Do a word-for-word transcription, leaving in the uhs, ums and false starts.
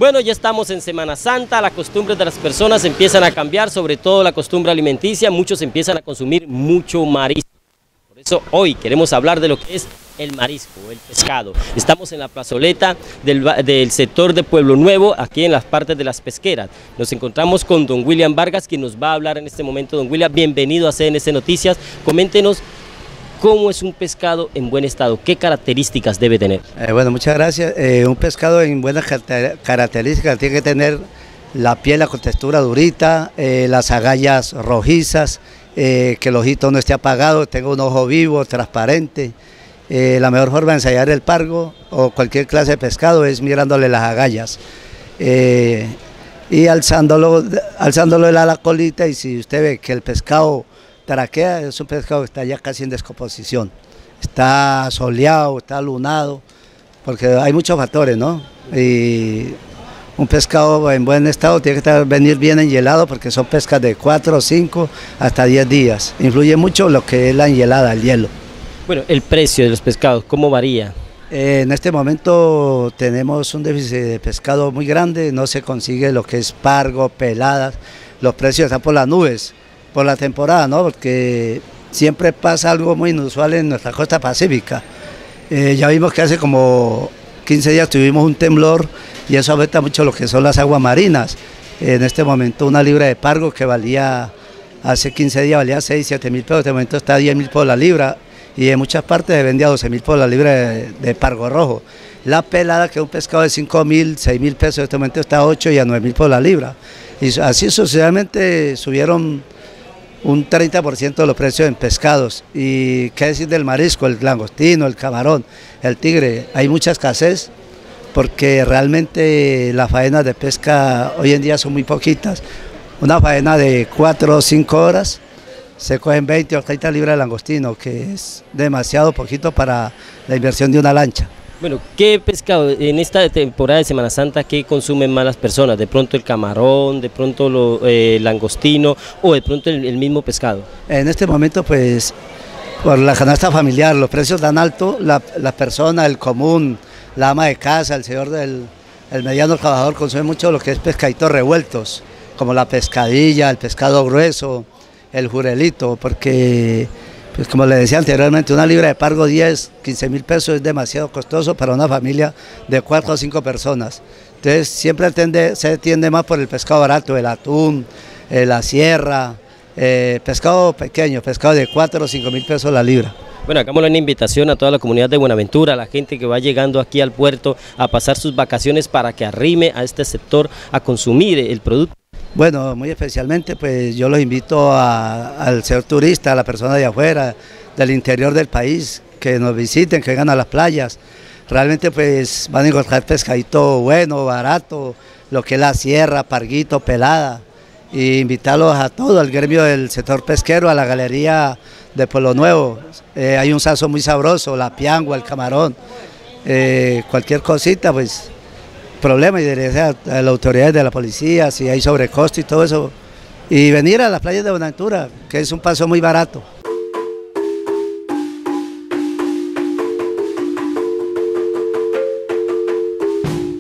Bueno, ya estamos en Semana Santa, las costumbres de las personas empiezan a cambiar, sobre todo la costumbre alimenticia, muchos empiezan a consumir mucho marisco. Por eso hoy queremos hablar de lo que es el marisco, el pescado. Estamos en la plazoleta del, del sector de Pueblo Nuevo, aquí en las partes de las pesqueras. Nos encontramos con don William Vargas, quien nos va a hablar en este momento. Don William, bienvenido a C N C Noticias. Coméntenos cómo es un pescado en buen estado, qué características debe tener. Eh, bueno, muchas gracias. Eh, un pescado en buenas características tiene que tener la piel, la textura durita, eh, las agallas rojizas, eh, que el ojito no esté apagado, tenga un ojo vivo, transparente. Eh, la mejor forma de ensayar el pargo o cualquier clase de pescado es mirándole las agallas eh, y alzándolo, alzándolo de la, la colita, y si usted ve que el pescado traquea, es un pescado que está ya casi en descomposición, está soleado, está lunado, porque hay muchos factores, ¿no? Y un pescado en buen estado tiene que estar, venir bien enhielado, porque son pescas de cuatro, cinco hasta diez días. Influye mucho lo que es la enhielada, el hielo. Bueno, el precio de los pescados, ¿cómo varía? Eh, en este momento tenemos un déficit de pescado muy grande, no se consigue lo que es pargo, peladas, los precios están por las nubes, por la temporada, ¿no? Porque siempre pasa algo muy inusual en nuestra costa pacífica. Eh, ya vimos que hace como quince días tuvimos un temblor y eso afecta mucho lo que son las aguas marinas. Eh, en este momento una libra de pargo que valía, hace quince días valía seis, siete mil pesos, de momento está a diez mil por la libra, y en muchas partes se vendía a doce mil por la libra de, de pargo rojo. La pelada, que es un pescado de cinco mil, seis mil pesos, en este momento está a ocho y a nueve mil por la libra. Y así sucesivamente subieron un treinta por ciento de los precios en pescados. Y qué decir del marisco, el langostino, el camarón, el tigre. Hay mucha escasez porque realmente las faenas de pesca hoy en día son muy poquitas. Una faena de cuatro o cinco horas se cogen veinte o treinta libras de langostino, que es demasiado poquito para la inversión de una lancha. Bueno, ¿qué pescado en esta temporada de Semana Santa qué consumen más las personas? ¿De pronto el camarón, de pronto lo, eh, el langostino o de pronto el, el mismo pescado? En este momento, pues, por la canasta familiar, los precios dan alto, la, la persona, el común, la ama de casa, el señor del el mediano trabajador consume mucho lo que es pescaditos revueltos, como la pescadilla, el pescado grueso, el jurelito, porque, pues como le decía anteriormente, una libra de pargo diez, quince mil pesos es demasiado costoso para una familia de cuatro o cinco personas. Entonces siempre tiende, se tiende más por el pescado barato, el atún, eh, la sierra, eh, pescado pequeño, pescado de cuatro o cinco mil pesos la libra. Bueno, hagámosle una invitación a toda la comunidad de Buenaventura, a la gente que va llegando aquí al puerto a pasar sus vacaciones, para que arrime a este sector a consumir el producto. Bueno, muy especialmente pues yo los invito a, al señor turista, a la persona de afuera, del interior del país, que nos visiten, que vengan a las playas. Realmente pues van a encontrar pescadito bueno, barato, lo que es la sierra, parguito, pelada. Y invitarlos a todo, al gremio del sector pesquero, a la galería de Pueblo Nuevo. Eh, hay un sazón muy sabroso, la piangua, el camarón, eh, cualquier cosita pues problema, y dirigirse a, a las autoridades de la policía, si hay sobrecosto y todo eso, y venir a las playas de Buenaventura, que es un paso muy barato.